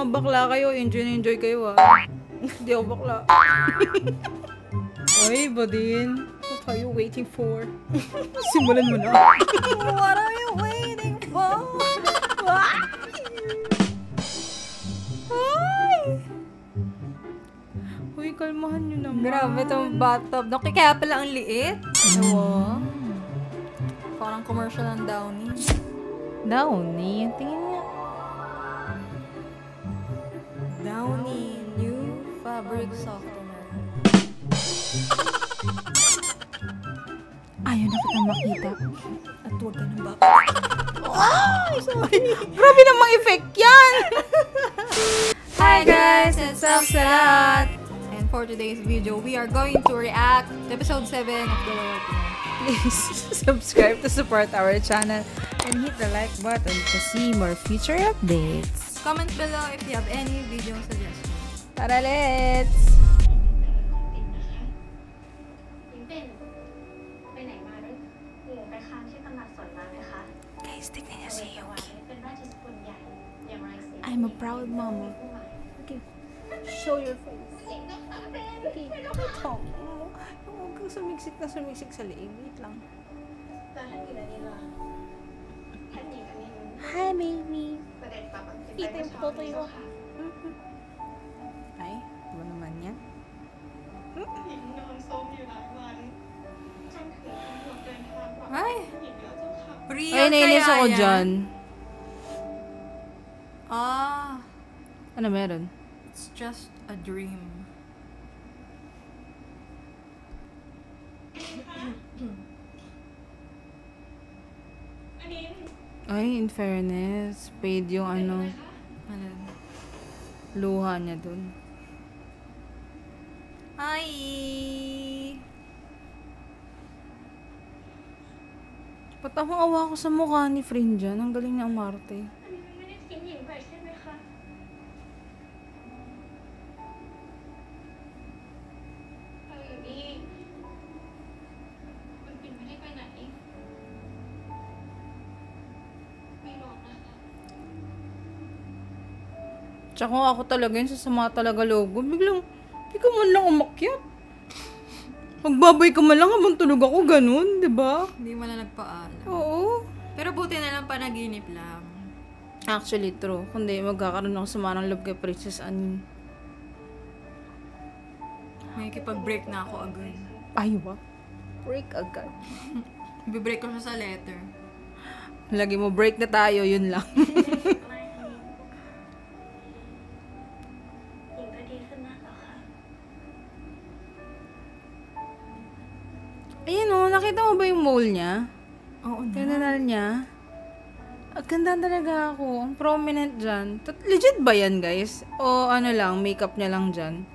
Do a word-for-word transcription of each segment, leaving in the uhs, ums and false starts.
mga bakla kayo, enjoy na enjoy kayo ah. Hindi ako bakla. Ay, Badin. What are you waiting for? Simulan mo na. What are you waiting for? Ay! Uy, kalmahan nyo naman. Grabe itong bathtub. Naku, kaya pala ang liit. Ewa. Parang commercial ng Downy. Downy? Tingin niya. Downy New Fabric Softener. Ayaw na kita makita. At huwag ka ng baka. Ay, sorry. Grabe namang effect yan. Hi guys, it's Self-Salat. And for today's video, we are going to react to episode seven of The Loyalty. Please subscribe to support our channel and hit the like button to see more future updates. Comment below if you have any video suggestions. Tara, let's! Guys, tignan niya si Yuki. I'm a proud mama. Okay, show your face. Okay, ito. Huwag kang sumiksik na sumiksik sa liig. Wait lang. Hi, baby. Ito yung tutuyo. Ay, ano naman yan? Ay! Real Ay, nainis kaya ako yan? dyan. Ah, Ano meron? it's just a dream. Ay, in fairness, paid yung ano, Ano? luha niya dun. Ay! Patawang-awa ko sa mukha ni friend dyan. Ang galing niya umarte. Tsaka kung ako talaga yun, sasama talaga logo. Biglang, di ka man lang umakyat. Magbabay ka man lang habang tulog ako, ganun, di ba? Hindi mo na nagpaalam. Oo. Pero buti na lang panaginip lang. Actually, true. Kundi magkakaroon ako sama ng love kay Princess Annie. May kipag-break na ako agad. Ay, ba? Break agad. Bibreak ko siya sa letter. Lagi mo, break na tayo, yun lang. Ayan o, nakita mo ba yung mole niya? Oo na. Tinanal niya. Ang ganda talaga ako. Ang prominent dyan. Tat- Legit ba yan, guys? O ano lang, makeup niya lang dyan?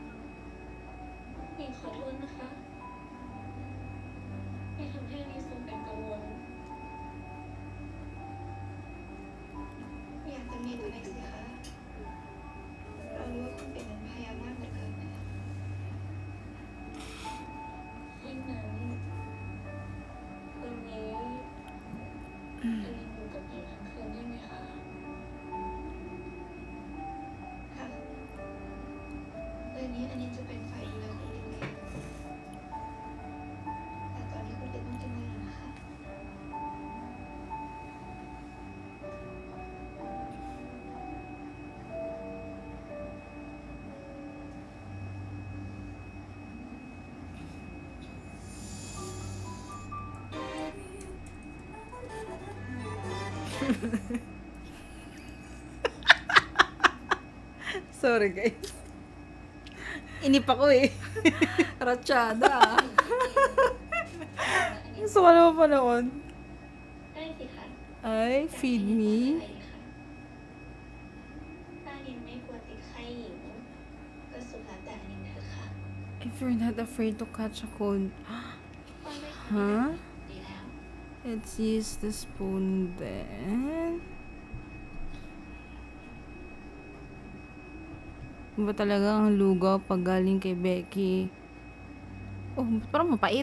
Sorry, guys. Inip ako eh. Ratsyada. Gusto ko naman panood. Ay, feed me. If you're not afraid to catch a cold. Huh? Let's use the spoon then. Ba talaga ang lugaw pag galing kay Becky? Oh, parang mapait.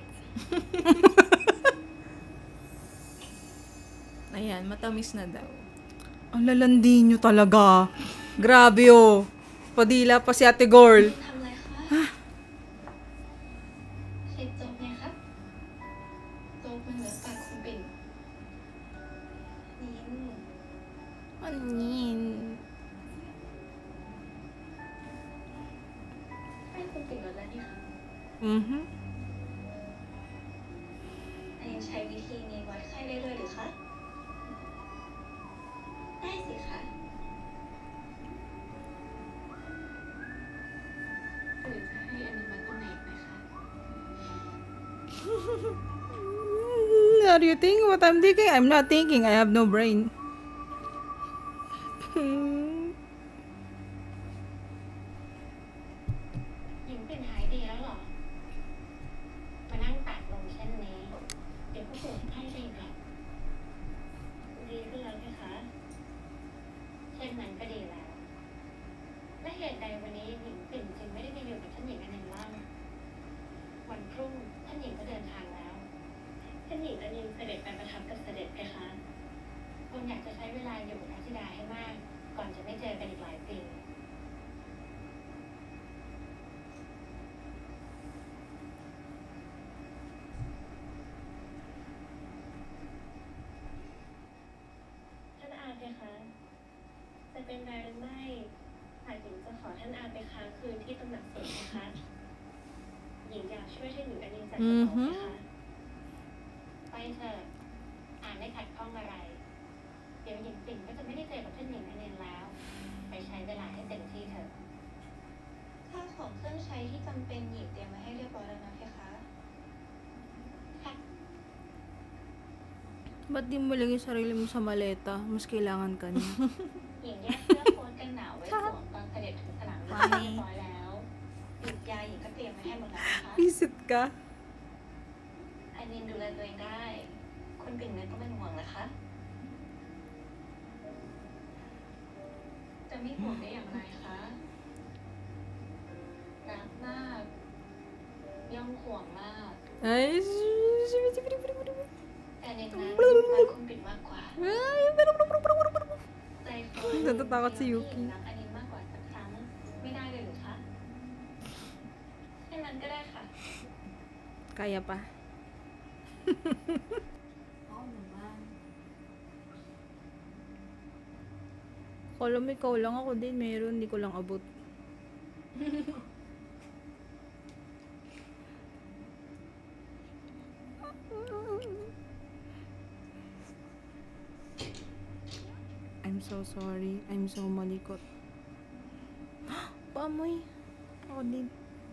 Ayan, matamis na daw. Ang lalandi nyo talaga. Grabe oh. Padila pa si Ate Girl. ทำอะไรคะใช้โจ๊กไงคะโจ๊กมันเหลือปากคุณปิ่นนิ้นอันนี้ให้คุณปิ่นลดแล้วนี่ค่ะอือฮึอันนี้ใช้วิธีนี้วัดไข้ได้เลยหรือคะได้สิคะหรือจะให้อันนี้มันตรงไหนไหมคะ Are you thinking what I'm thinking? I'm not thinking. I have no brain. หญิงปิ่นหายดีแล้วเหรอ มานั่งตัดลงเช่นนี้ เดี๋ยวก็ปวดให้เองค่ะดีขึ้นแล้วไหมคะ เช่นนั้นก็ดีแล้ว และเหตุใดวันนี้หญิงปิ่นจึงไม่ได้มาอยู่กับท่านหญิงอนันต์ล่ะวันพรุ่งท่านหญิงก็เดินทางแล้ว ท่านหญิงอนันต์เสด็จไปประทับกับเสด็จเพคะคุณอยากจะใช้เวลาอยู่กับพระธิดาให้มาก ก่อนจะไม่เจอกันอีกหลายปี ท่านอาเพคะ จะเป็นไรหรือไม่หากหญิงจะขอท่านอาไปค้างคืนที่ตำหนักสงฆ์นะคะ หญิงอยากช่วยท่านหญิงอนินจัดกระเป๋านะคะไปเถอะอ่านไม่ขัดข้องอะไร เดี๋ยวหญิงปิ่นก็จะไม่ได้เจอกับท่านหญิงอนินแล้ว ไปใช้เวลาให้เต็มที่เถอะข้าวของเครื่องใช้ที่จำเป็นหญิงเตรียมมาให้เรียบร้อยแล้วนะเพคะค่ะ Ba't di mo lagay sarili mo sa maleta? Mas kailangan ka niya. หญิงแยกเสื้อโค้ทกันหนาวไว้สวมตอนเสด็จถึงสนามหลวงเรียบร้อยแล้วหยุดยาหญิงก็เตรียมไว้ให้หมดแล้วนะคะ Visit ka? อันนินดูแลตัวเองได้ คุณปิ่นไม่ต้องเป็นห่วงนะคะ จะไม่ห่วงได้อย่างไรคะรักมาก ย่อมห่วงมาก Ay, แต่ในนั้นรักคุณปิ่นมากกว่า ใจคอย Natatakot si รั Yuki. กอันนินมากกว่าสักครั้ง ไม่ได้เลยหรือคะแค่นั้นก็ได้ค่ะ Kaya pa. อ๋อหนูว่า Kala mo ikaw lang, ako din meron, hindi ko lang abot. I'm so sorry. I'm so malikot. Paamoy. Ako din.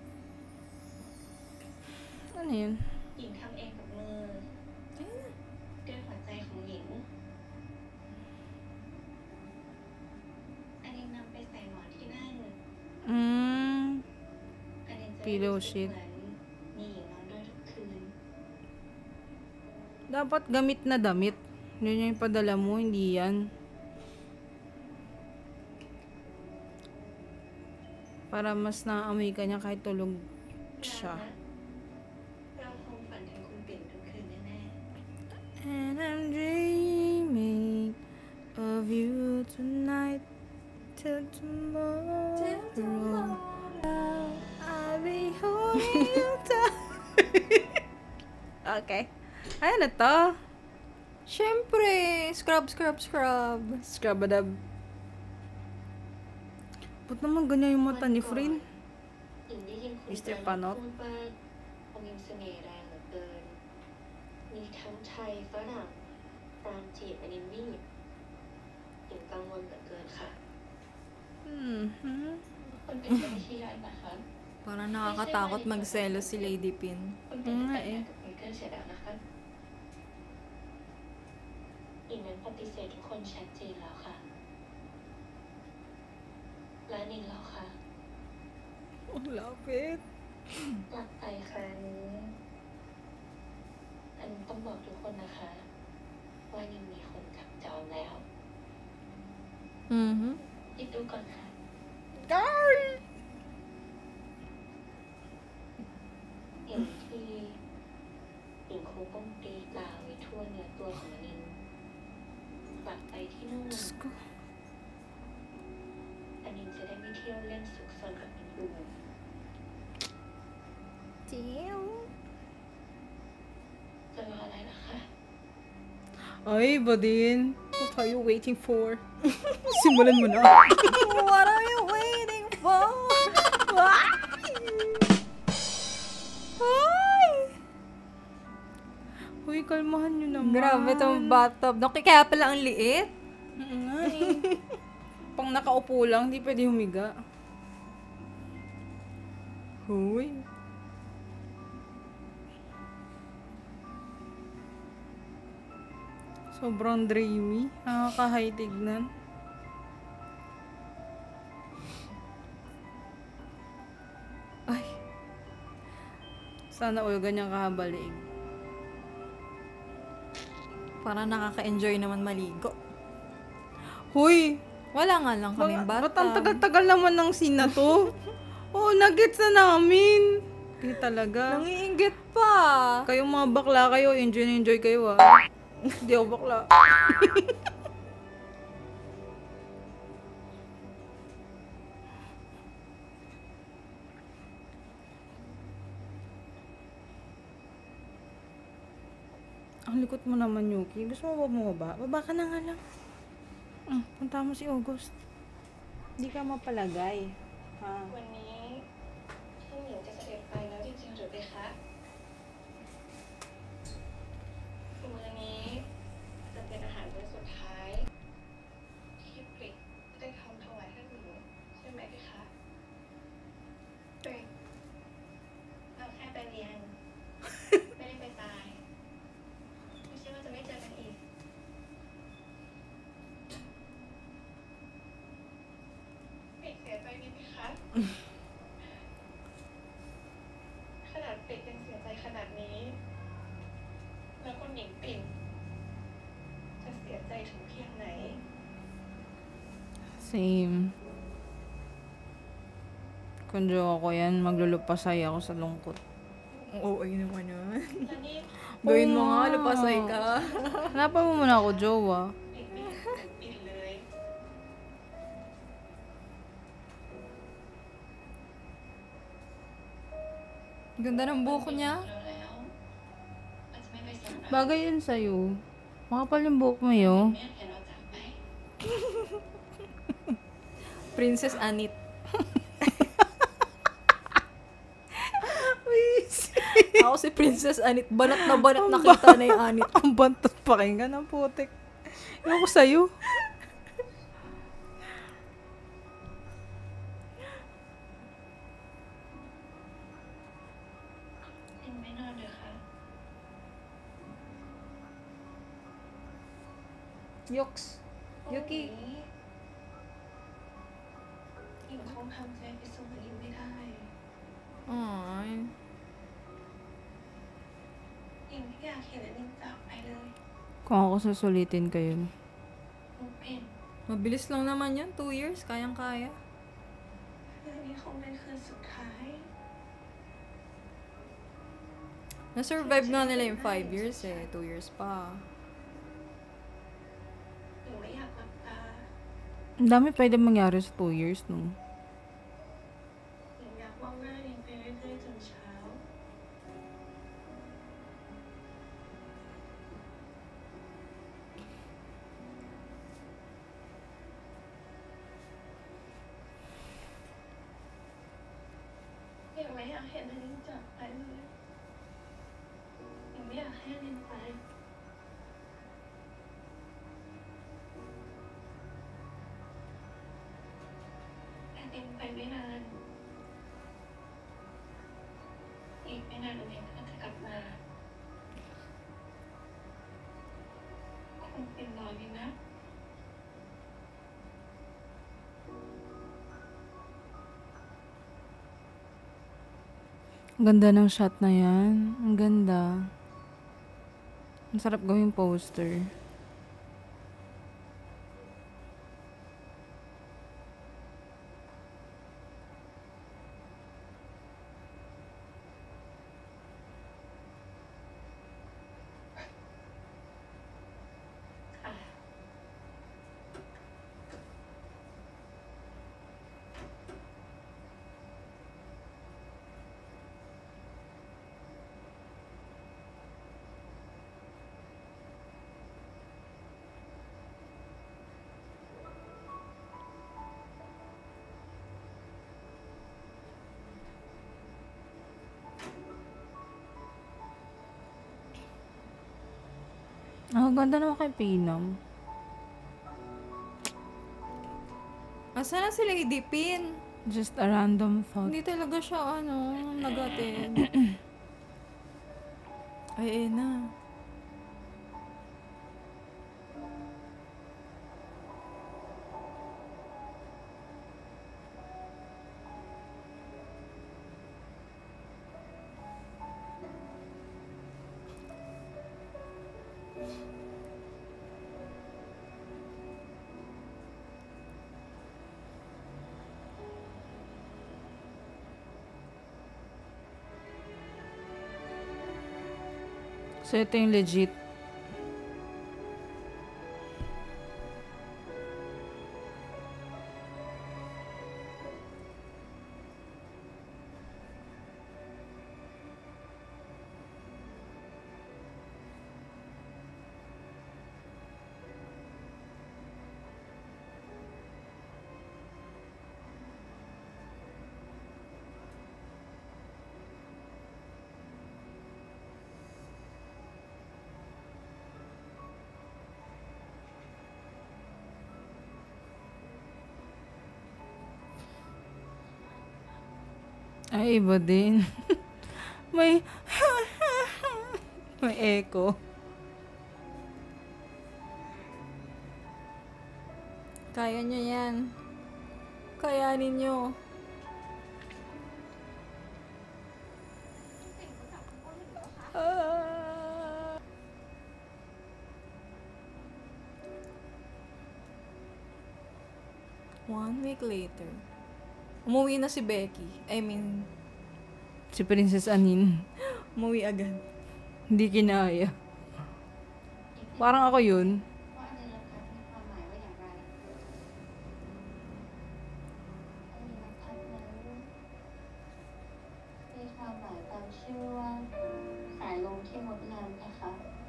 Ano yun? หญิงทำเองกับมือด้วยหัวใจของหญิง อันนี้นำไปใส่หมอนที่นั่น Mm. อันนี้จะ Pillow รู้สึก sheet. เหมือนมีหญิงนอนด้วยทุกคืน Dapat gamit na damit. Yun yung padala mo, hindi yan. Para mas naamoy ka niya kahit tulog siya. เราคงฝันถึงคุณปิ่นทุกคืนแน่ And I'm dreaming of you tonight till tomorrow. I'll be holding you tight. Okay. Ayan na to. Siyempre! Scrub, scrub, scrub. Scrabadab. Ba't naman ganyan yung mata ni Frin? ๆหญิงได้ยินคุณ Mister แฟน Panot พูดว่าองค์หญิงเสน่ห์แรงเหลือเกิน มีทั้งไทยฝรั่งตามจีบอันนี้มีดหญิงกังวลเหลือเกินค่ะ Mm-hmm. คุณปิ่นไม่ใช่ย่อยนะคะ Parang nakakatakot magselo si Lady Pin. คุณปิ่น nga แต่ง eh. งานกับมิเกิลเสร็จแล้วนะคะหญิงนั้นปฏิเสธทุกคนชัดเจนแล้วค่ะ และนินแล้วค่ะ Oh, lapit. กลับไปครั้งนี้อันต้องบอกทุกคนนะคะ ว่านินมีคนจับจองแล้ว Mm-hmm. คิดดูก่อนค่ะ Girl! เห็นที่หญิงคงต้องตีกล่าวไว้ทั่วเนื้อตัวของนินกลับไปที่นู่น Diyos ko. เที่ยวเล่นสุขสันต์กับคนอื่นเจียวจะรออะไรล่ะคะ Ay, Badin. What are you waiting for? Simulan mo na. What are you waiting for? Ay! Uy, kalmahan nyo naman. Grabe itong bathtub. Naku, kaya pala ang liit. Oo nga eh. Pang nakaupo lang, di pwede humiga. Huy. Sobrang dreamy. Nakaka-high tignan. Ay. Sana all ganyan kahabalig. Para nakaka-enjoy naman maligo. Huy! Wala nga lang kaming Ba't bathtub. ang tagal-tagal naman ng scene na to? Oo, nagets na namin. Hindi talaga. Nangiinggit pa. Kayong mga bakla kayo, enjoy na enjoy kayo ah. Hindi ako bakla. Ang likot mo naman, Yuki. Gusto mo ba bumaba? Baba ka na nga lang. Mm, punta mo si August. Hindi ka mapalagay. Ha? วันนี้พี่หญิงจะเสด็จไปแล้วจริงๆหรือเปล่าคะมื้อนี้จะเป็นอาหารมื้อสุดท้ายที่ปริกได้ทำถวายท่านหญิงใช่ไหมพี่คะปริกเราแค่ไปเรียน ไม่ได้ไปตาย ไม่ใช่ว่าจะไม่เจอกันอีก ปริกเสียใจนิดไหมคะ ขนาดเป็ดยังเสียใจขนาดนี้ แล้วคนหญิงปิ่น จะเสียใจถึงเพียงไหน Same. Kung jowa ko yan, maglulupasay ako sa lungkot. Oo, ay naman yun. และนี่ Gawin mo Oo nga, nga. lupasay ka. Hanapan mo muna ako, jowa. ปิ่นไม่เห็นเหมือนปิ่นเลย Ganda ng buhok niya. เราแล้วเราจะไม่ไปสนใจ Bagay yun sa'yo. Makapal yung buhok mo yun. ไม่อยากเห็นเราจากไป Princess Anit. Ako si Princess Anit. Banat na banat nakita na yung Anit. Ang bantot pakinggan ng putik. Ewan ko sa'yo. ปิ่นไม่นอนเลยค่ะ Yoks. Yuki. หญิงคงทำใจไปส่งอินไม่ได้ Ay. หญิงไม่อยากเห็นอนินจากไปเลย Kung ako susulitin ko yun. มุกปิ่น Mabilis lang naman yan. Two years. Kayang-kaya. คืนนี้คงเป็นคืนสุดท้าย Na-survive nga nila yung five years eh. Two years pa. หญิงไม่อยากหลับตา Ang dami pwede mangyari sa two years, no? หญิงอยากมองหน้าหญิงไปเรื่อยๆจนเช้า หญิงไม่อยากเห็นอนินจากไปเลยหญิงไม่อยากให้อนินไป แต่ดินไปไม่นาน อีกไม่นานอนินก็จะกลับมา คงเป็นรอดีนะ Ang ganda ng shot na yan. Ang ganda. Ang sarap gawing poster. Ah, ganda naman kay Pinam. Asa na si Lady Pin? Just a random thought. Hindi talaga siya, ano, nag-attend. Ay, eh na. So, ito yung legit. Ay, iba din. May... May echo. Kaya nyo yan. Kayanin nyo. Ah. One week later. Umuwi na si Becky. I mean, Si Princess Anin. umuwi agad. Hindi kinaya. Parang ako yun. ว่าอนิรพัฒน์มีความหมายว่าอย่างไรอนิรพัฒน์นั้นมีความหมายตามชื่อว่าสายลมที่งดงามนะคะ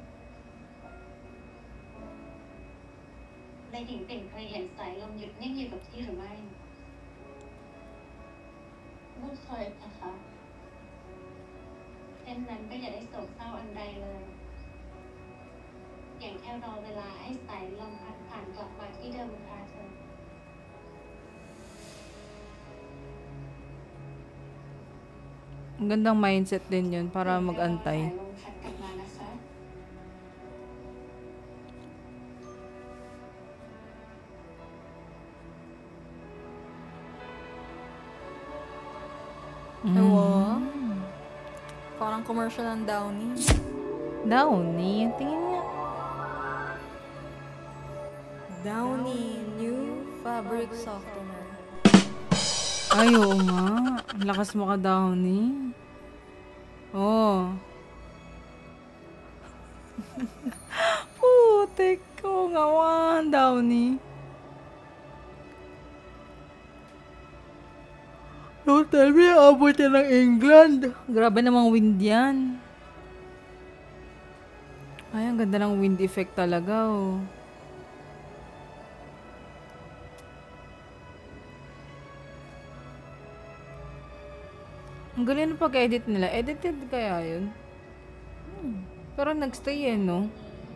ในหญิงปิ่นเคยเห็นสายลมหยุดนิ่งอยู่กับที่หรือไม่ไม่เคยนะคะเช่นนั้นก็อย่าได้โศกเศร้าอันใดเลยอย่างแค่รอเวลาให้สายลมพัดผ่านกลับมาที่เดิมค่ะเธอ Ang gandang mindset din yun para mag-antay. สายลมพัดกลับมานะคะ Ewa. Parang commercial ng Downy. Downy. Tingin niya. Downy New Fabric Softener. Ay, oo nga. Ang lakas mo ka, Downy. Oh. Putik ko nga, wan, Downy. Don't tell me, abot yan ng England. Grabe namang wind yan. Ay, ang ganda ng wind effect talaga, oh. Ang galing ng pag-edit nila. Edited kaya yun? Hmm. Pero nagstay yan, no?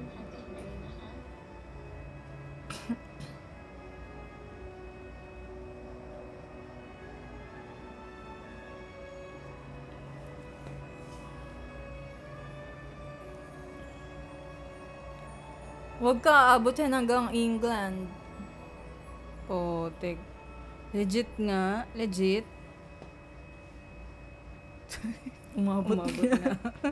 Huwag ka aabotin hanggang England. Potek. Legit nga. Legit. Umabot, Umabot na.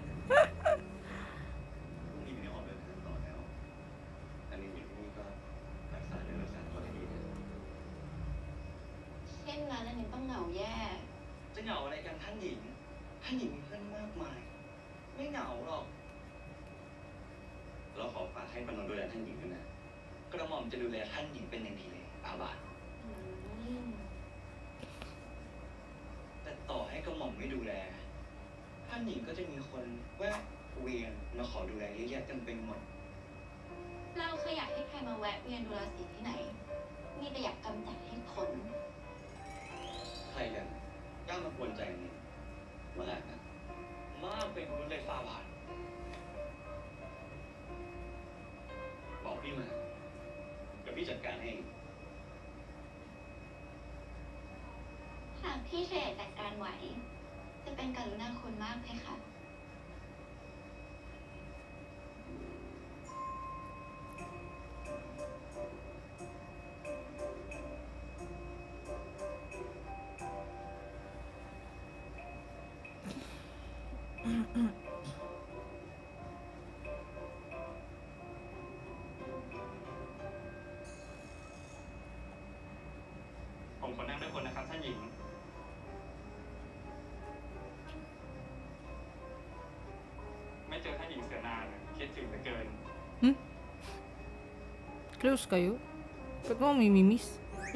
พรุ่งนี้ไม่ได้ออกเดินทางต่อแล้ว อันนี้อยู่ที่นี่ก็รักษาเนื้อรักษาตัวให้ดีนะเช่นนั้นอันนี้ต้องเหงาแย่จะเหงาอะไรกันท่านหญิง ท่านหญิงมีเพื่อนมากมาย ไม่เหงาหรอก เราขอฝากให้ปนนท์ดูแลท่านหญิงด้วยนะ กระหม่อมจะดูแลท่านหญิงเป็นอย่างดีเลยอาบาทอืมแต่ต่อให้กระหม่อมไม่ดูแล ท่านหญิงก็จะมีคนแวะเวียนมาขอดูแลเยอะแยะเต็มไปหมดเราเคยอยากให้ใครมาแวะเวียนดูแลสีที่ไหน มีแต่อยากกำจัดให้พ้นใครกันกล้ามากวนใจนี่มากนะมากเป็นคนเลยฟาบาทพี่เฉยจัดการไหว จะเป็นกรุณาคุณมากเพคะผมขอนั่งด้วยคนนะครับท่านหญิง ไม่เจอท่านหญิงเสือนานคิดถึงเหลือเกิน Close kayo? Ba't mo mamimimiss?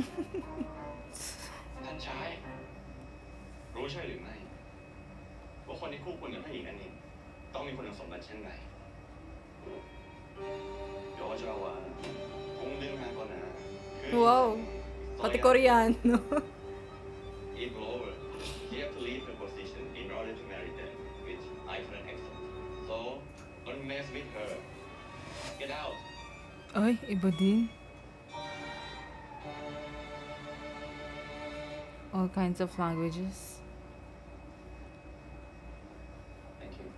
ท่านชาย รู้ใช่หรือไม่ว่าคนที่คู่ควรกับท่านหญิงอันนี้ต้องมีคุณสมบัติเช่นไร여자와 동등하거나 그 Wow. 이상이 Pati 써야 Koreano. If lower, you have to leave the position in order to marry them, which I cannot accept. So, don't mess with her. Get out. Ay, iba din. All kinds of languages. Thank you.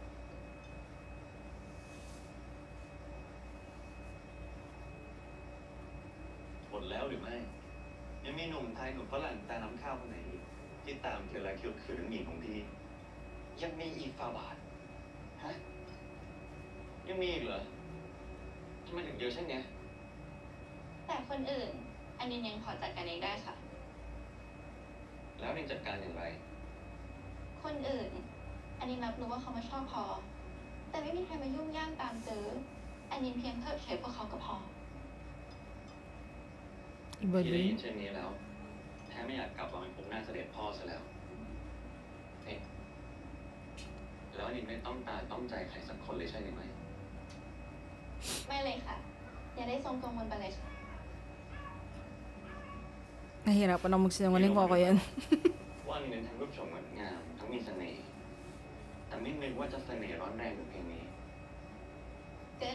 หมดแล้วหรือไม่ ยังมีหนุ่มไทยหนุ่มฝรั่งตาน้ำข้าวคนไหนอีกที่ตามเธอและคิดขืนหญิงของพี่ ยังมีอีกฟาบาท ฮะ ยังมีอีกเหรอทำไมถึงเยอะเช่นเนี้ยแต่คนอื่น อันนี้ยังพอจัดการเองได้ค่ะแล้วนินจัดการอย่างไรคนอื่น อันนี้รับรู้ว่าเขามาชอบพอ แต่ไม่มีใครมายุ่งย่ามตามตื้ออันนี้เพียงเพิกเฉยพวกเขาก็พอ Iba พี่ได้ยิ din. นเช่นนี้แล้วแท้ไม่อยากกลับมาเป็นพบหน้าเสด็จพ่อซะแล้วเอ๊ะแล้วนินไม่ต้องตาต้องใจใครสักคนเลยใช่หรือไม่ไม่เลยค่ะ อย่าได้ทรงกังวลไปเลยค่ะ Nahirapan ako magsinungaling ko ako yan. ว่านินเป็นทั้งรูปโฉมงดงามทั้งมีเสน่ห์แต่ไม่นึกว่าจะเสน่ห์ร้อนแรงถึงเพียงนี้เกิน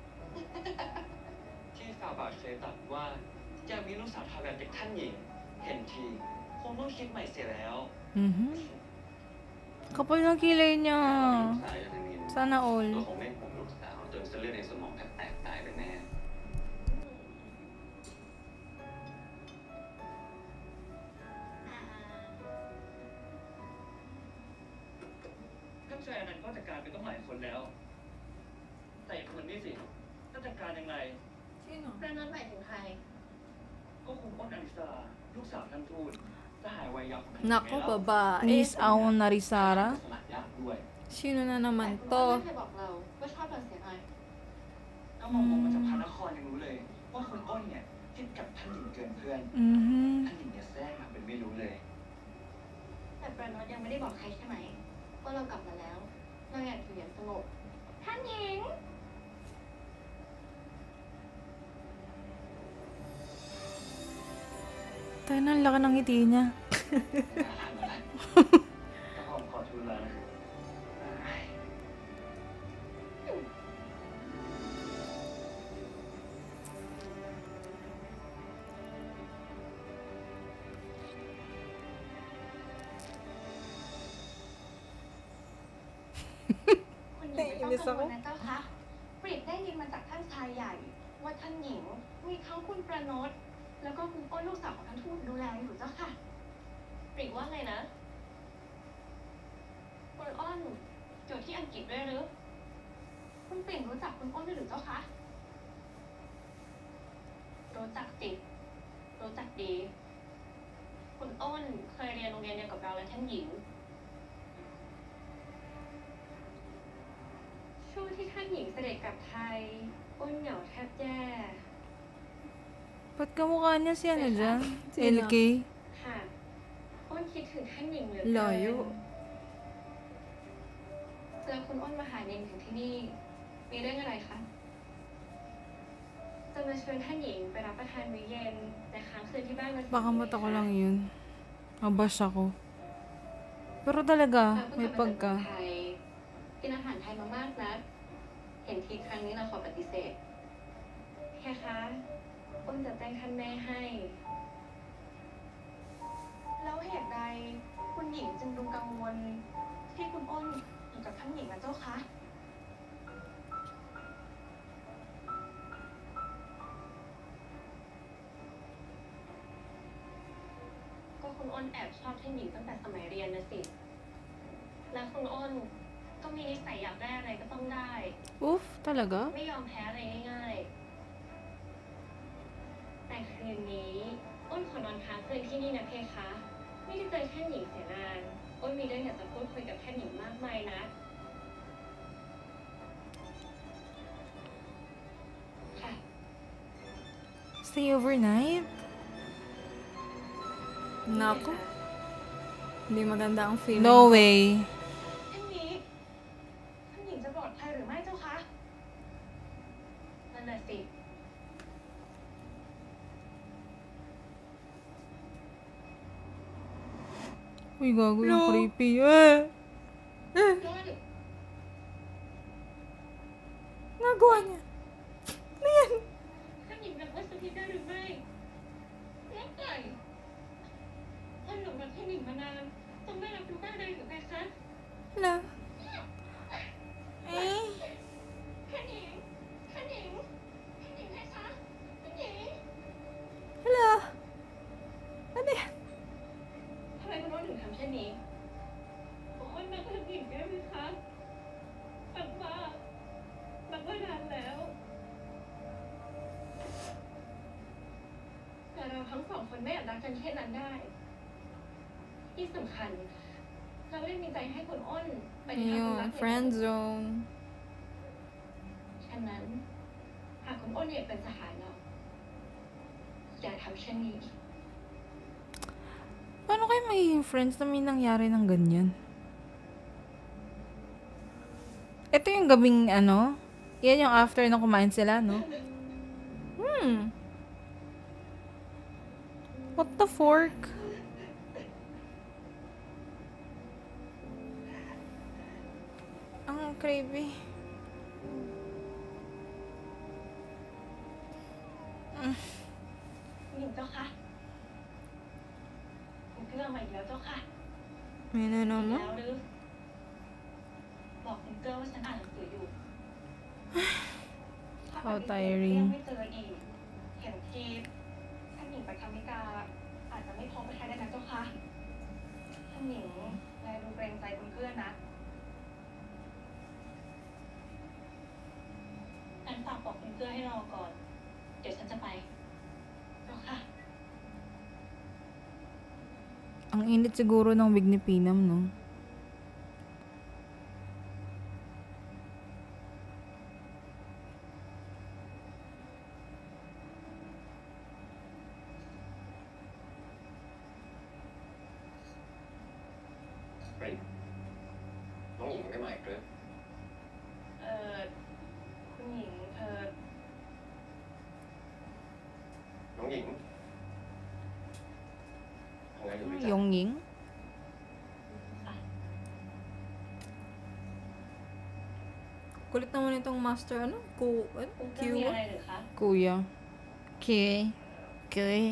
ที่ฟาบาทเคยตรัสว่าอยากมีลูกสาวทาแบบเด็กท่านหญิง เห็นทีคงต้องคิดใหม่เสียแล้ว Mhm. Kapal ng kilay niya. ลูกสาวอย่างนิน Sana ตัว all. คงไม่ห่วงลูกสาวจนเส้นเลือดในสมองแทบแตกตายไปแน่ท่านชายอนันต์ก็จัดการไปต้องหลายคนแล้ว แต่อีกคนนี่สิท่านจัดการยังไงประนนท์หมายถึงใครก็คงอ้นอลิสาลูกสาวท่านทูตจะหายวัยยักษ์ Nako, babae. Miss Aon Narisara. สลัดยากด้วย Sino na แต่ naman คุณอ้น to? ไม่เคยบอกเราว่าชอบเราเสียหายก็มองผมมาจากพระนครยังรู้เลย ว่าคุณอ้นเนี่ยคิดกับท่านหญิงเกินเพื่อน Mhm. ท่านหญิงเนี่ยแทรกมาเป็นไม่รู้เลยแต่ประนนท์ยังไม่ได้บอกใครใช่ไหม ว่าเรากลับมาแล้ว เราอยากอยู่อย่างสงบ ท่านหญิง Tayo na, ang laki ng ngiti niya. ก็ผมขอทูลแล้วนะคุณหญิงไม่ต้องกังวลนะเจ้าคะปรีดได้ยินมาจากท่านชายใหญ่ ว่าท่านหญิงมีทั้งคุณประนตแล้วก็คุณอ้นลูกสาวของท่านทูตดูแลอยู่เจ้าค่ะปรีดว่าไงนะ คุณอ้นอยู่ที่อังกฤษด้วยหรือ คุณปิ่นรู้จักคุณอ้นด้วยหรือเจ้าคะ รู้จักจิตรู้จักดี คุณอ้นเคยเรียนโรงเรียนเดียวกับเราและท่านหญิง ช่วงที่ท่านหญิงเสด็จกลับไทย อ้นเหงาแทบแย่ Ba't kamukha niya si ano dyan? Sino? L K? ค่ะ อ้นคิดถึงท่านหญิงเหลือเกิน Layo. แล้วคุณอ้นมาหาเนงถึงที่นี่ มีเรื่องอะไรคะ จะมาเชิญท่านหญิงไปรับประทานมื้อเย็นและค้างคืนที่บ้านวันศุกร์ Baka mata ko lang yun. Mabash ako. Pero talaga, เราเพิ่ง may กลับมาจาก pagka. ไทย กินอาหารไทยมามากนัก เห็นทีครั้งนี้เราขอปฏิเสธแค่คะ อ้นจะแจ้งท่านแม่ให้ แล้วเหตุใดท่านหญิงนะเจ้าคะก็คุณอ้นแอบชอบท่านหญิงตั้งแต่สมัยเรียนนะสิ และคุณอ้นก็มีนิสัยอยากได้อะไรก็ต้องได้ Oof, talaga? ไม่ยอมแพ้อะไรง่ายๆ แต่คืนนี้อ้นขอนอนค้างคืนที่นี่นะเพคะ ไม่ได้เจอท่านหญิงเสียนานอ้นมีเรื่องอยากจะพูดคุยกับท่านหญิงมากมายนะค่ะ Stay overnight? Nako. Hindi maganda ang feeling. No way. ท่านนี้ท่านหญิงจะปลอดภัยหรือไม่เจ้าคะนั่นน่ะสิ Uy, gago yung No. creepy. Eh! อ้น Nagawa niya. ท่านหญิงรับวัสดุได้หรือไม่รับไก่ท่านหลงรักท่านหญิงมานานต้องไม่รับรู้ได้เลยหรือไงคะ Hala. Eh. ท่านหญิงท่านหญิงท่านหญิงไงคะท่านหญิง Hala. Ano yan? ทำไมคุณอ้นถึงทำเช่นนี้อ้นรักท่านหญิงได้ไหมคะรักมากรักมานานแล้วแต่เราทั้งสองคนไม่อาจรักกันแค่นั้นได้ ที่สำคัญเราไม่ได้มีใจให้คุณอ้นไปในทางคุณรั Ayun, ก friend zone. ฉะนั้นหากคุณอ้นอยากเป็นสหายเราอย่าทำเช่นนี้ Paano kayo magiging friends na may nangyari ng ganyan? Ito yung gabing ano? Yan yung after na kumain sila, no? Hmm. What the fork? Ang creepy. Mm. หญิงเจ้าค่ะผมเกลือมาอีกแล้วเจ้าค่ะ May na อีก naman. แล้วหรือบอกคุณเกลือว่าฉันอ่านหนังสืออยู่ถ้า How ปฏิเสธ tiring. เรื่องไม่เจออีกเห็นทีท่านหญิงไปคำมิกาอาจจะไม่พร้อมไปไทยได้นะเจ้าค่ะท่านหญิงแลดูเกรงใจคุณเกลือนะงั้นฝากบอกคุณเกลือให้รอก่อน เดี๋ยวฉันจะไปเจ้าค่ะ Ang init siguro ng wig ni Pinam, no? Rin, น้องหญิงไม่มาอีกหรือเออคุณหญิงเธอน้องหญิงทำไงอยู่หรือจ๊ะ Yung Ying? Kulit naman itong master, ano? Ku, ano? คุณเกลือมี Q? อะไรหรือคะ Kuya. Okay. Okay.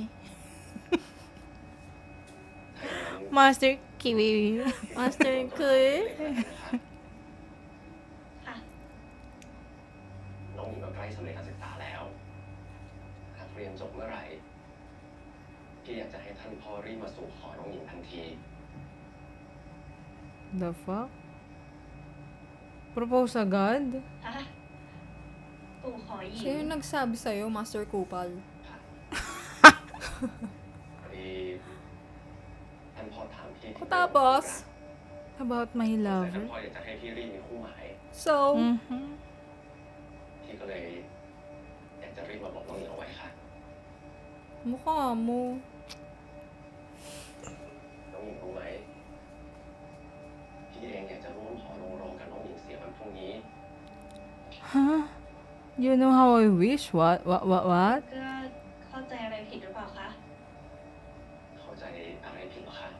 Master Kiwi. Master Q? ค่ะน้องหญิงก็ใกล้สำเร็จการศึกษาแล้วหากเรียนจบเมื่อไหร่พี่อยากจะให้ท่านพ่อรีบมาสู่ขอน้องหญิงทันที The fuck? Propose agad? ฮะปู่ขอหญิ Sino ง yung nagsabi sa'yo, Master Kupal? พอดีท่านพ่อถามพี่ O tapos? About my แต่ท่าน lover? พ่ออยากจะให้พี่รีบมีคู่หมาย So, Mhm. พี่ก็เลยอยากจะรีบมาบอกน้องหญิงเอาไว้ค่ะ mukha mo. น้องหญิงรู้ไหมพี่เองอยากจะร่วมหอลงโรงกับน้องหญิงเสียวันพรุ่งนี้ Huh? You know how I wish? What? What? What? What? เกลือเข้าใจอะไรผิดหรือเปล่าคะเข้าใจอะไรผิดหรอคะ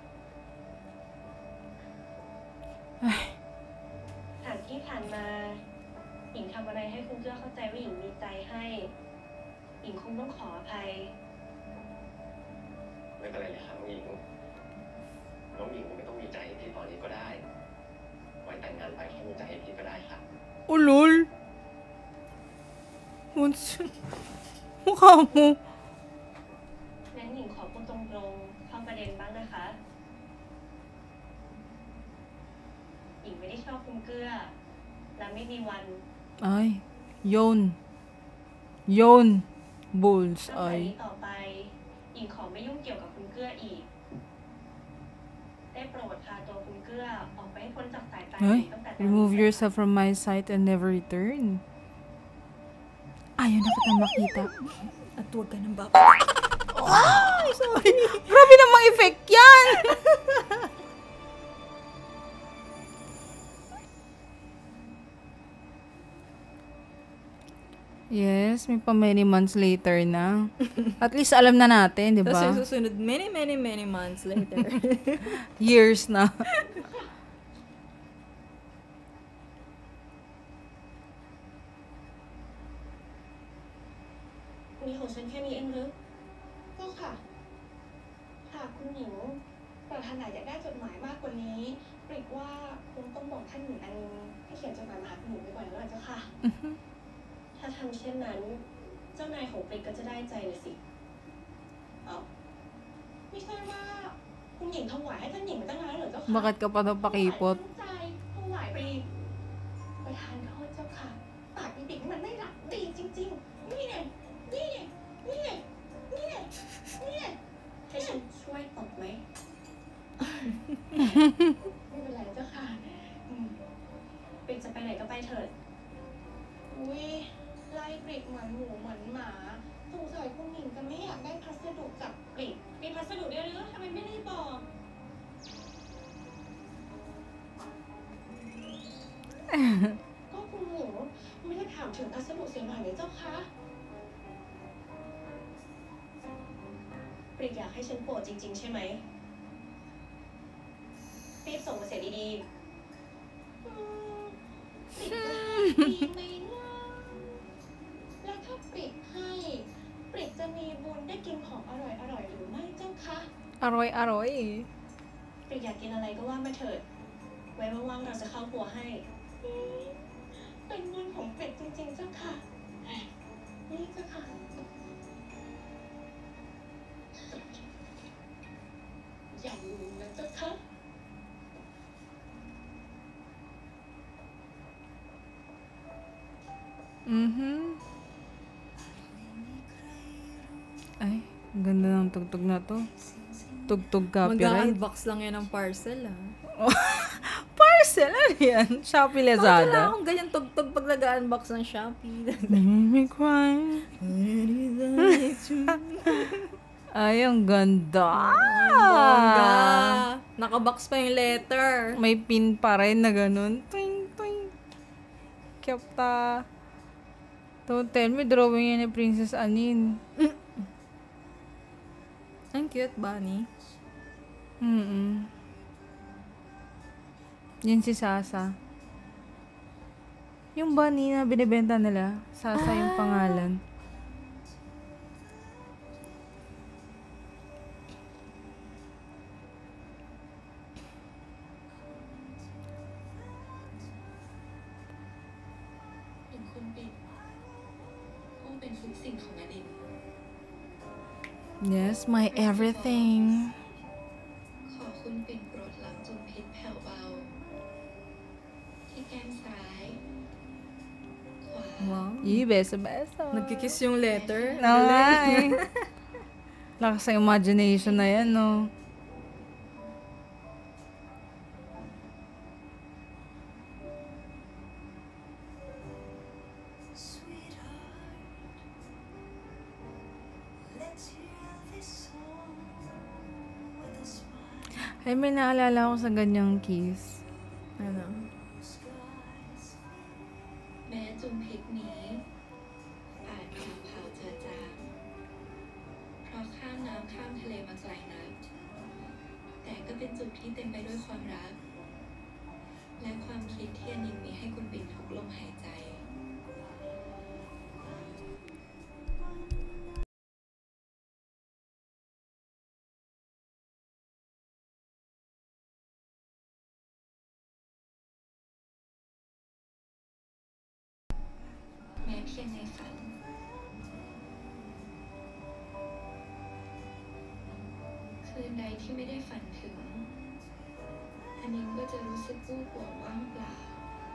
หากที่ผ่านมา หญิงทำอะไรให้คุณเกลือเข้าใจว่าหญิงมีใจให้ หญิงคงต้องขออภัยไม่เป็นไรเลยค่ะน้องหญิง น้องหญิงไม่ต้องมีใจให้พี่ตอนนี้ก็ได้ พไว้แต่งงานไปคงจะให้พี่ก็ได้ค่ะ Oh, lol. What's... Mukha mo. งั้นหญิงขอพูดตรงๆเข้าประเด็นบ้างนะคะ หญิงไม่ได้ชอบคุณเกื้อ และไม่มีวัน Ay. Yon. Yon. ตั้งแต่ Bullseye. นี้ต่อไป หญิงขอไม่ยุ่งเกี่ยวกับคุณเกื้ออีก ได้โปรดพาตัวคุณเกื้อออกไปให้พ้นจากสายตาหญิ Ay. งตั้งแต่ตอนนี้ Remove yourself from my sight and never return. Ayaw na kita makita. At huwag ka nang babalik. Ay, sorry. Grabe namang effect yan! Yes, may pa many months later na. At least alam na natin, di Tapos ba? yung susunod, many, many, many months later. Years na. มีของฉันแค่นี้เองหรือก็ค่ะ หากคุณหญิงปรารถนาอยากได้จดหมายมากกว่านี้ปริกว่าคงต้องบอกท่านหญิงอันให้เขียนจดหมายมาหาคุณหญิงไปก่อนแล้วล่ะเจ้าค่ะ ถ้าทำเช่นนั้น เจ้านายของปริกก็จะได้ใจเลยสิ เอ้าไม่ใช่ว่าคุณหญิงถวายให้ท่านหญิงมาตั้งนานแล้วเหรอเจ้าค่ะ Bakit ka pa daw pakipot? ถวายใจถวายปริกประทานโทษเจ้าค่ะปากอีปิกมันไม่รักดีจริงๆ นี่ไงนี่ไงนี่ไงนี่ไงนี่ไงให้ฉันช่วยตบไหม ไม่เป็นไรเจ้าค่ะอืมปริกจะไปไหนก็ไปเถิด อุ้ยไล่ปริกเหมือนหมูเหมือนหมาสงสัยคุณหญิงจะไม่อยากได้พัสดุจากปริกมีพัสดุด้วยหรือทำไมไม่ได้บอก ก็คุณหญิงไม่ได้ถามถึงพัสดุเสียหน่อยไหมเจ้าคะปริกอยากให้ฉันโปรดจริงๆใช่ไหมรีบส่งมาเสียดีๆอืมปริกจะให้ดีไหมล่ะแล้วถ้าปริกให้ปริกจะมีบุญได้กินของอร่อยๆหรือไม่เจ้าคะ Aroy, aroy. ปริกอยากกินอะไรก็ว่ามาเถิด ไว้ว่างๆเราจะเข้าครัวให้อืมเป็นเงินของปริกจริงๆเจ้าค่ะ นี่เจ้าค่ะ อย่าลืมนะเจ้าค่ะ Mhm. Ay, ang ganda ng tugtog na to. Tugtog copyright. Mag-unbox lang yan ng parcel, ah. Parcel? Ano yan? Shopee Bakit wala Lazada? akong ganyan tugtog pag nag-unbox ng Shopee? Make me cry. Ay, ang ganda. Bongga! Nakabox pa yung letter. May pin pa rin na ganun. Twing, twing. Kyapta. Don't tell me, drawing yan ni Princess Anin. Ang cute, Bunny. Mm-mm. Yan si Sasa. Yung bunny na binibenta nila, Sasa yung pangalan. Yes, my everything. ขอคุณปิ่นโปรดรับจุมพิษแผ่วเบา ที่แก้มซ้าย ขวา Wow. Ih, beso-beso. Nagkikiss yung letter. Ay. Lakas sa imagination na yan, no? Ay, may naalala ko sa ganyang kiss. Ano? แม้จุมพิษนี้อาจผ่านเผาเจือจางเพราะข้ามน้ำข้ามทะเลมาไกลนักแต่ก็เป็นจุดที่เต็มไปด้วยความรัก และความคิดที่อันยิงมีให้คุณปิ่นทุกลมหายใจฝันคืนใดที่ไม่ได้ฝันถึงอันนี้ก็จะรู้สึกวูบวามว่างเปล่า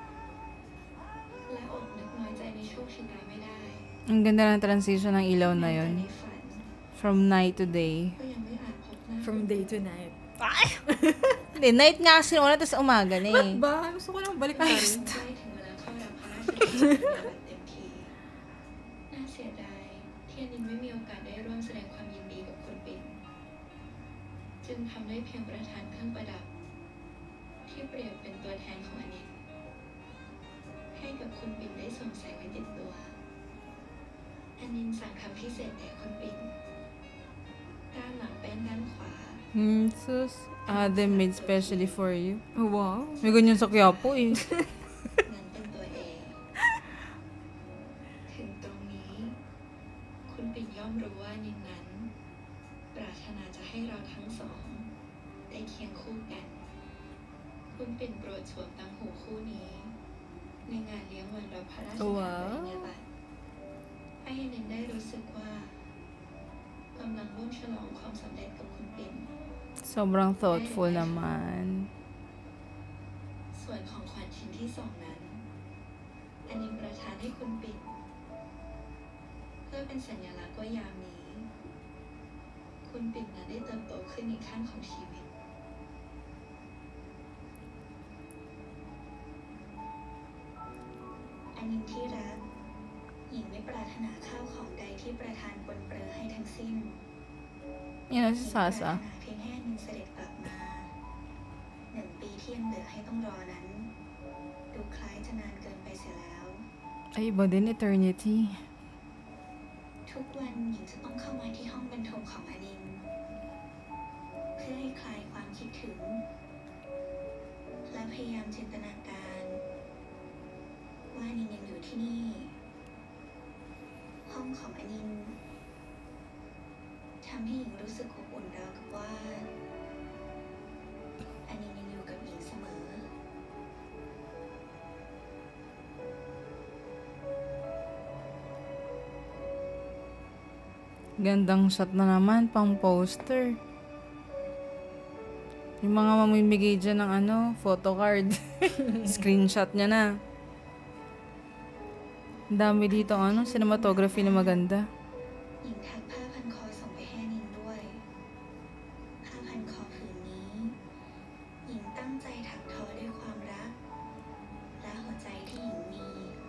และอดนึกน้อยใจในโชคชินายไม่ได้ Ang ganda ng transition ng ilaw na แต่ yon ในฝัน from night to day. ก็ยังไม่อาจพบหน้า From day to night. Hindi, night nga kasi wala, tapos umaga na eh. Ba? Gusto ko lang balik na rin. ใกล้ถึงเวลาเข้ารับพระราชกิจจานุบัตรเต็มทีน่าเสียดายที่อนินไม่มีโอกาสได้ร่วมแสดงความยินดีกับคุณปิ่นจึงทำได้เพียงประทานเครื่องประดับ ที่เปรียบเป็นตัวแทนของอนินให้กับคุณปิ่นได้สวมใส่ไว้ติดตัวอนินสั่งทำพิเศษแด่คุณปิ่นด้านหลังเป็นด้านขวา Hmm, sus. Ah, they made specially for you. Oh, wow. May ganyan sa Quiapo eh. นั้นเป็นตัวเอง ถึงตรงนี้ คุณปิ่นย่อมรู้ว่านินนั้น ปรารถนาจะให้เราทั้งสอง ได้เคียงคู่กัน คุณปิ่นโปรดสวมตังหูคู่นี้ ในงานเลี้ยงวันรับพระราชทานปริญญาบัตรให้นินได้รู้สึกว่ากำลังร่วมฉลองความสำเร็จกับคุณปิ่น Sobrang thoughtful naman. ส่วนของขวัญชิ้นที่สองนั้นอันนินประทานให้คุณปิ่น เพื่อเป็นสัญลักษณ์ว่ายามนี้ คุณปิ่นนั้นได้เติบโตขึ้นอีกขั้นของชีวิต อันนินที่รัก หญิงไม่ปรารถนาข้าวของใดที่ประทานปนเปื้อให้ทั้งสิ้น Yan na หญิ si งปรารถ Sasa. นาเพียงให้อนินเสด็จกลับมาหนึ่งปีที่ยังเหลือให้ต้องรอนั้น ดูคล้ายจะนานเกินไปเสียแล้ว Ay, iba din eternity. ทุกวันหญิงจะต้องเข้ามาที่ห้องบรรทมของอนิน เพื่อให้คลายความคิดถึง และพยายามจินตนาการ ว่าอนินยังอยู่ที่นี่ ห้องของอนินทำให้หญิงรู้สึกอบอุ่นราวกับว่าอนินยังอยู่กับหญิงเสมอ Gandang shot na naman, pang poster. Yung mga mamimigay dyan ng ano, photo card. Screenshot niya na. Ang dami dito ano, cinematography na maganda. หญิงถักผ้าพันคอส่งไปให้นินด้วย ผ้าพันคอผืนนี้ หญิงตั้งใจถักทอด้วยความรัก และหัวใจที่หญิงมี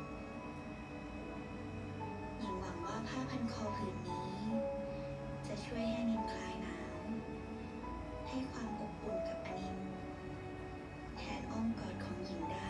หญิงหวังว่าผ้าพันคอผืนนี้ จะช่วยให้นินคลายหนาว ให้ความอบอุ่นกับอนิน แทนอ้อมกอดของหญิงได้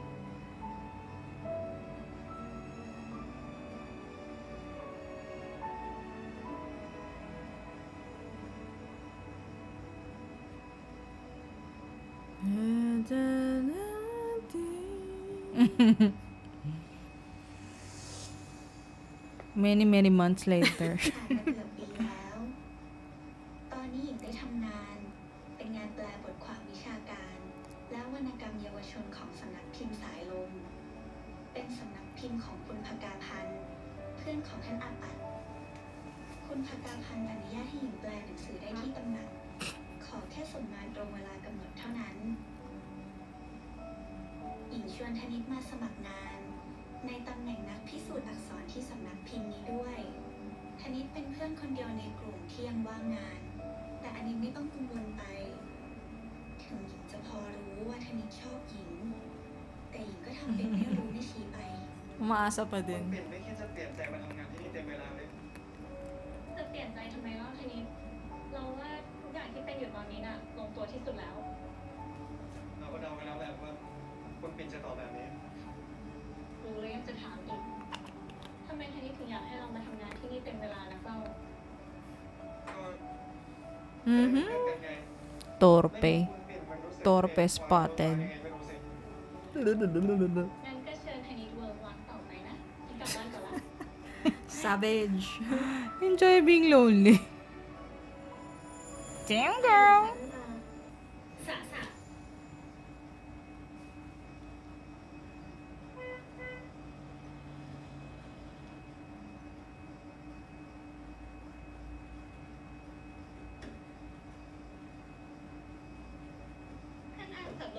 Many, many months later. ผ่านมาเกือบปีแล้ว ตอนนี้หญิงได้ทำงาน เป็นงานแปลบทความวิชาการ และวรรณกรรมเยาวชนของสำนักพิมพ์สายลม เป็นสำนักพิมพ์ของคุณภกาพันธ์ เพื่อนของท่านอาปัตย์คุณภกาพันธ์อนุญาตให้หญิงแปลหนังสือได้ที่ตำหนัก ขอแค่ส่งงานตรงเวลากำหนดเท่านั้น หญิงชวนธนิตมาสมัครงาน ในตำแหน่งนักพิสูจน์อักษรที่สำนักพิมพ์นี้ด้วย ธนิตเป็นเพื่อนคนเดียวในกลุ่มที่ยังว่างงาน แต่อันนี้ไม่ต้องกังวลไป ถึงหญิงจะพอรู้ว่าธนิตชอบหญิง แต่หญิงก็ทำเป็นไม่รู้ไม่ชี้ไป Umaasa pa คุณ din. ปิ่นไม่คิดจะเปลี่ยนใจมาทำงานที่นี่เต็มเวลาเลยจะเปลี่ยนใจทำไมเล่าธนิต เราว่าทุกอย่างที่เป็นอยู่ตอนนี้น่ะลงตัวที่สุดแล้วเราก็เดาไว้แล้วแบบว่าคุณปิ่นจะตอบแบบนี้รู้แล้วยังจะถามอีกทำไมธนิตถึงอยากให้เรามาทำงานที่นี่เต็มเวลานะเจ้าก็ Mhm. เพื่อนกันไง Torpe. คุณปิ่นมันรู้สึก Torpe เปลี่ยนความ spotted. ยังไงไม่รู้สิงั้นก็เชิญธนิตเวิร์กวันต่อไปนะที่กลับบ้านก่อนละ Savage. Enjoy being lonely. Damn girl. สะสะอ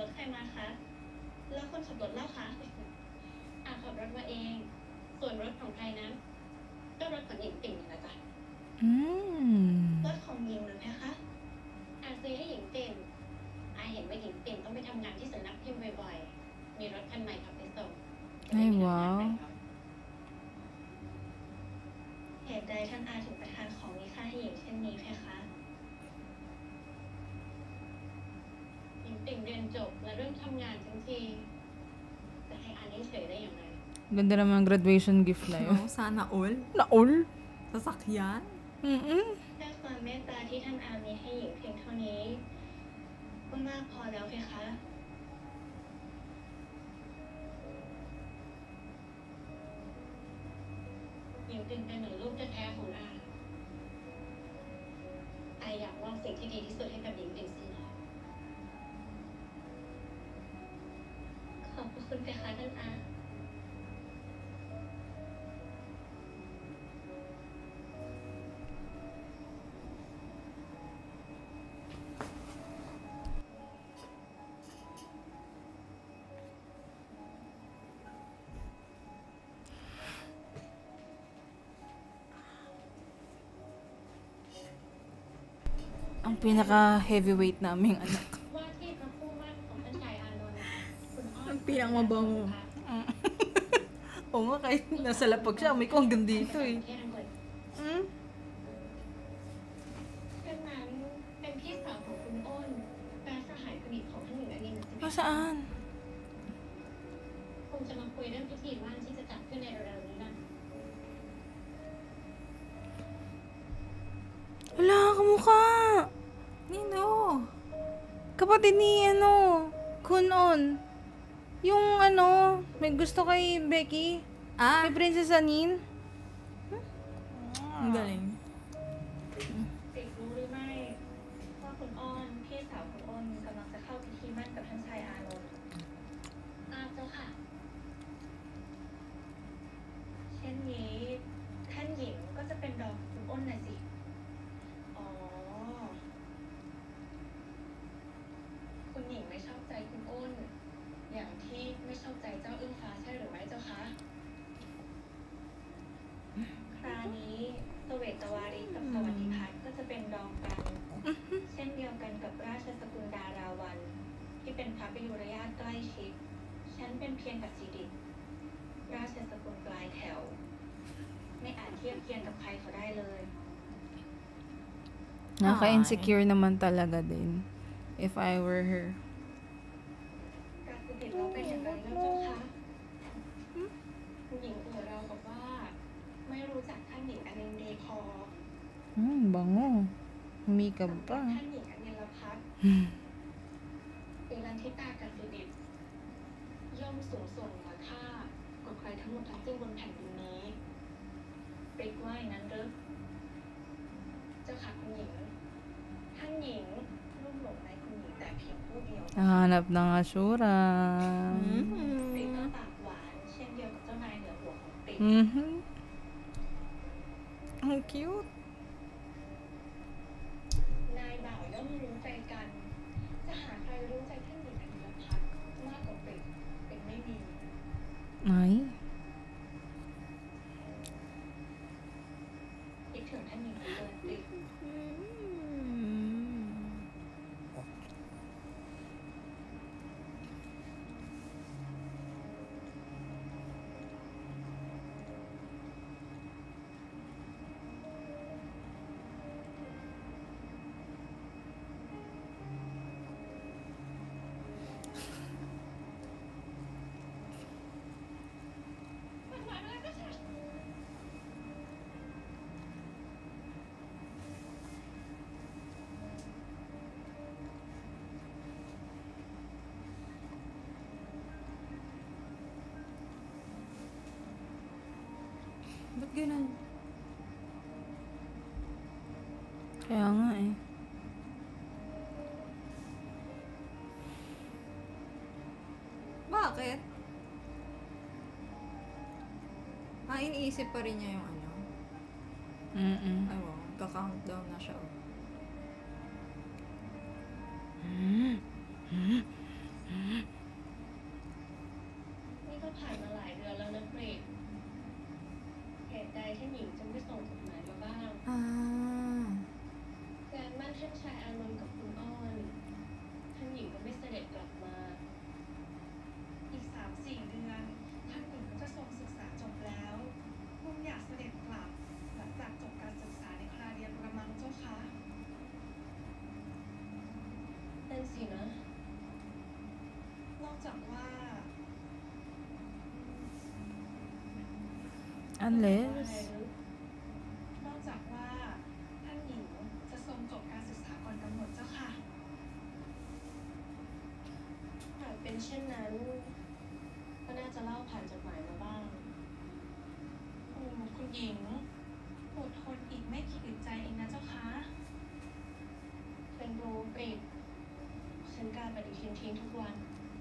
ถใครมาคะ แล้วคนขับรถเล่าคะอาขับรถมาเอง ส่วนรถของใครนั้นก็รถของหญิงติ่งนี่แหละจ้ะอืมรถของหญิงหรือไงคะอาซื้อให้หญิงติ่งอาเห็นว่าหญิงติ่งต้องไปทำงานที่สำนักพิมพ์บ่อยๆ มีรถคันใหม่ขับไปส่งไอ้ว้าวเหตุใดท่านอาถึงประทานของมีค่าให้หญิงเช่นนี้เพคะ หญิงติ่งเรียนจบและเริ่มทำงานทั้งทีจะให้อานิ่งเฉยได้อย่างไร Ganda naman ang graduation gift na yun. Oh, sana all. Naol? Sasakyan. Mm-mm. แค่ความเมตตาที่ท่านอามีให้หญิงเพียงเท่านี้ก็มากพอแล้วเพคะ หญิงติ่งเป็นเหมือนลูกแท้ๆของอาอาอยากมอบสิ่งที่ดีที่สุดให้กับหญิงติ่งเสมอขอบพระคุณเพคะท่านอา Ang pinaka-heavyweight naming anak. ว่าที่พระผู้มั่นของท่านชายอานนท์คุณอ้อ Ang น pinakamabango. Oo nga, kahit nasa lapag siya, may ko hanggang dito eh. ประเทศอังกฤษ Hmm? เรื่องนั้นเป็นพี่สาวของคุณอ้นแฟนสหายสนิทของท่านหญิงอนินท์ Pa saan? คงจะมาคุยเรื่องพิธีมั่นที่จะจัดขึ้นในเร็วๆนี้นะ Wala, kamukha. Nino? Kapatid ni, ano, Kunon. Yung, ano, may gusto kay Becky. Ah, Kay Princess Anin. ang galing. ติกรู้หรือไม่ว่าคุณอ้อนพี่สาวคุณอ้นกำลังจะเข้าพิธีมั่นกับท่านชายอานนท์ทราบเจ้าค่ะ เช่นนี้ท่านหญิงก็จะเป็นดอกของคุณอ้นน่ะสิ อ๋อ คุณหญิงไม่ชอบใจคุณอ้น อย่างที่ไม่ชอบใจเจ้าอึ้งฟ้าใช่หรือไม่เจ้าคะ คราวนี้เสวตวารีกับสวัสดิพัฒน์ก็จะเป็นรองกัน เช่นเดียวกันกับราชสกุลดาราวัน ที่เป็นพระประยุรญาติใกล้ชิด ฉันเป็นเพียงกัสสิดิตราชสกุลปลายแถว ไม่อาจเทียบเคียงกับใครเขาได้เลย Naka-insecure naman talaga din. If I were her. กัสสิดิตเราเป็นอย่างไรแล้วเจ้าคะคุณหญิงเอ่ยเราบอกว่า ไม่รู้จักท่านหญิงอนินเดคอ Hmm, bango. Humikab สำหรับ pa. ท่านหญิงอนิลพัฒน์ เป็นลันทิตากัสสิดิตย่อมสูงส่งเหนือข้ากว่าใครทั้งหมดทั้งสิ้นบนแผ่นดินนี้เปกว่าอย่างนั้นหรือเจ้าค่ะคุณหญิง ท่านหญิงลุ่มหลงในคุณหญิงแต่เพียงผู้เดียว Nahanap ng asura. ปริกก็ปากหวานเช่นเดียวกับเจ้านายเหนือหัวของปริก Mhm. Ang cute. นายบ่าวย่อมรู้ใจกัน จะหาใครรู้ใจท่านหญิงอนิลพัฒน์มากกว่าปริกเป็นไม่มี Ay. คิดถึงท่านหญิงเหลือเกินปริก Ba't ganun? Kaya nga eh. Bakit? Ah, iniisip pa rin niya yung ano. Mm-mm. Ay, wow. Ka-countdown na siya. Oh. จากว่า Unless... นอกจากว่าท่านหญิงจะทรงจบการศึกษาก่อนกำหนดเจ้าค่ะหากเป็นเช่นนั้น ก็น่าจะเล่าผ่านจดหมายมาบ้างโอ้คุณหญิงอดทนอีกไม่กี่อึดใจเองนะเจ้าคะเป็นรู้ปริบฉันกลายปฏิทินทิ้งทุกวัน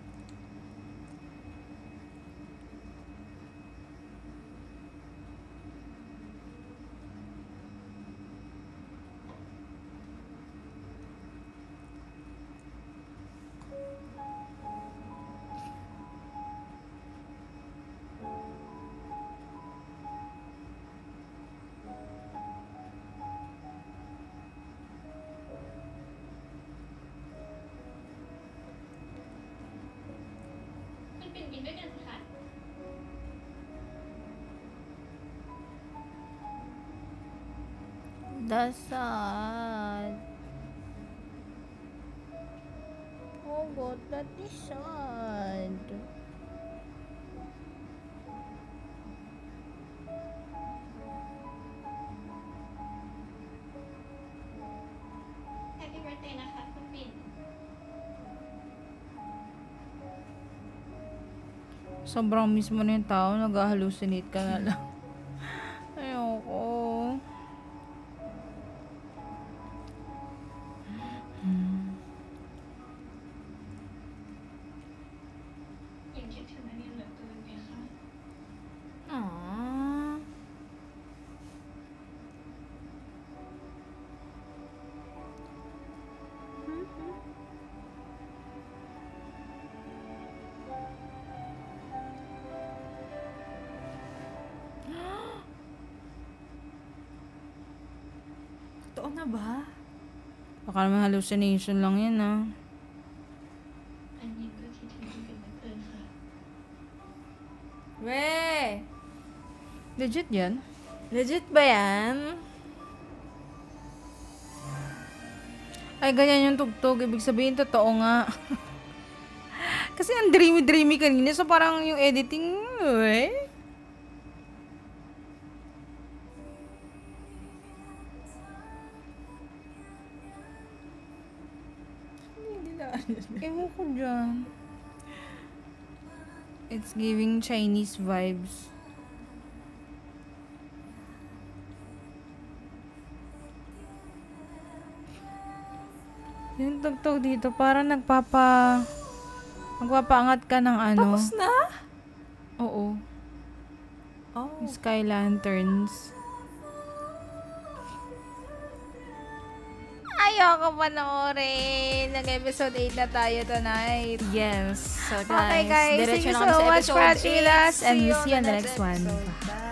มันเป็นบินด้วยกันสิคะ That's sad. Oh God, that is sad. Happy birthday นะคะคุณปิ่น Sobrang mismo na yung tao, nag-hallucinate ka na lang. Ayoko. Hmm. ยังคิดถึงอันนี้เหลือเกินไหมคะ Aww. Totoo na ba? Baka naman hallucination lang yan, ah. อันนี้ก็คิดถึงพี่ปิ่นเหลือเกินค่ะ Weh! Legit yan? Legit ba yan? Ay, ganyan yung tugtog. Ibig sabihin, totoo nga. Kasi ang dreamy-dreamy kanina. So, parang yung editing, eh. Ewan ko dyan. It's giving Chinese vibes. Yung tugtog dito, parang nagpapa... Nagpapaangat ka ng ano. Tapos na? Oo. Oh. Yung Sky Lanterns. Ayoko panoorin. Nag-episode eight na tayo tonight. Yes. So guys, Okay guys, thank diretso you na so kami sa much for episode watching eight. us. And we'll see you on the next one. episode. Bye.